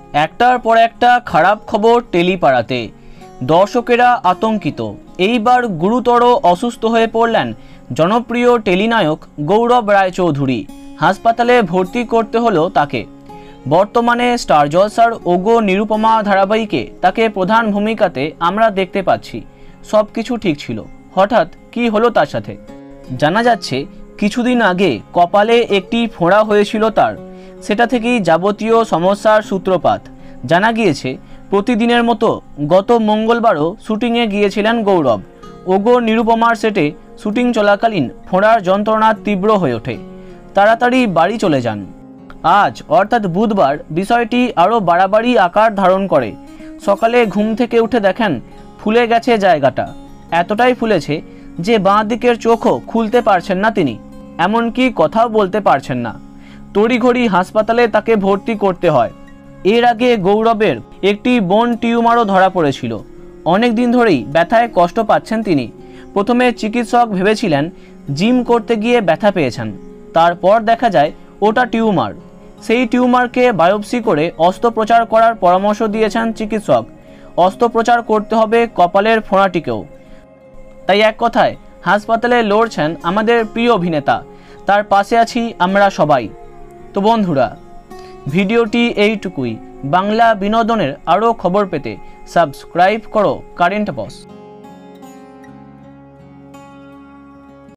একটার পর একটা খারাপ খবর টেলি পাড়াতে। দর্শকেরা আতঙ্কিত। এইবার গুরুতর অসুস্থ হয়ে পড়লেন জনপ্রিয় টেলিনায়ক গৌরব রায় চৌধুরী। হাসপাতালে ভর্তি করতে হলো তাকে। বর্তমানে স্টার জলসার ওগো নিরুপমা ধারাবাহিকে তাকে প্রধান ভূমিকাতে আমরা দেখতে পাচ্ছি। সব কিছু ঠিক ছিল, হঠাৎ কি হলো তার সাথে? জানা যাচ্ছে কিছুদিন আগে কপালে একটি ফোঁড়া হয়েছিল তার। সেটা থেকেই যাবতীয় সমস্যার সূত্রপাত। জানা গিয়েছে প্রতিদিনের মতো গত মঙ্গলবারও শুটিংয়ে গিয়েছিলেন গৌরব। ওগো নিরুপমার সেটে শুটিং চলাকালীন ফোঁড়ার যন্ত্রণা তীব্র হয়ে ওঠে। তাড়াতাড়ি বাড়ি চলে যান। আজ অর্থাৎ বুধবার বিষয়টি আরও বাড়াবাড়ি আকার ধারণ করে। সকালে ঘুম থেকে উঠে দেখেন ফুলে গেছে জায়গাটা। এতটাই ফুলেছে যে বাঁ দিকের চোখও খুলতে পারছেন না তিনি, এমনকি কথাও বলতে পারছেন না। তড়িঘড়ি হাসপাতালে তাকে ভর্তি করতে হয়। এর আগে গৌরবের একটি বোন টিউমারও ধরা পড়েছিল। অনেক দিন ধরেই ব্যথায় কষ্ট পাচ্ছেন তিনি। প্রথমে চিকিৎসক ভেবেছিলেন জিম করতে গিয়ে ব্যথা পেয়েছেন, তারপর দেখা যায় ওটা টিউমার। সেই টিউমারকে বায়োপসি করে অস্ত্রোপচার করার পরামর্শ দিয়েছেন চিকিৎসক। অস্ত্রোপচার করতে হবে কপালের ফোঁড়াটিকেও। তাই এক কথায় হাসপাতালে লড়ছেন আমাদের প্রিয় অভিনেতা। তার পাশে আছি আমরা সবাই। তো বন্ধুরা, ভিডিওটি এইটুকুই। বাংলা বিনোদনের আরও খবর পেতে সাবস্ক্রাইব করো কারেন্ট বস।